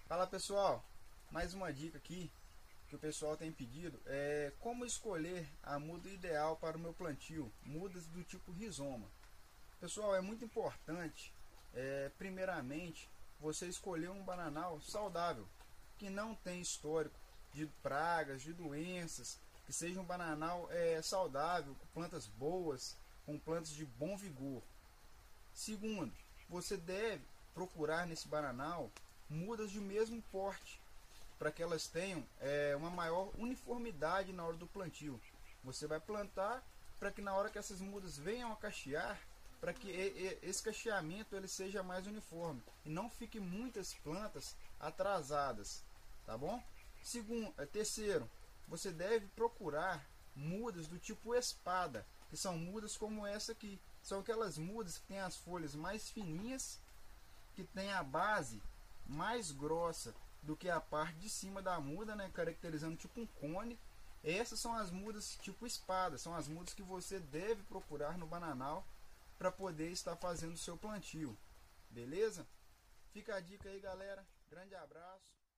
Fala pessoal, mais uma dica aqui que o pessoal tem pedido é como escolher a muda ideal para o meu plantio, mudas do tipo rizoma. Pessoal, é muito importante, primeiramente, você escolher um bananal saudável, que não tem histórico de pragas, de doenças, que seja um bananal saudável, com plantas boas, com plantas de bom vigor. Segundo, você deve procurar nesse bananal mudas de mesmo porte, para que elas tenham uma maior uniformidade na hora do plantio. Você vai plantar para que na hora que essas mudas venham a cachear, para que esse cacheamento ele seja mais uniforme e não fique muitas plantas atrasadas, tá bom? Terceiro, você deve procurar mudas do tipo espada, que são mudas como essa aqui. São aquelas mudas que têm as folhas mais fininhas, que tem a base mais grossa do que a parte de cima da muda, né, caracterizando tipo um cone. Essas são as mudas tipo espada, são as mudas que você deve procurar no bananal para poder estar fazendo o seu plantio. Beleza? Fica a dica aí, galera. Grande abraço.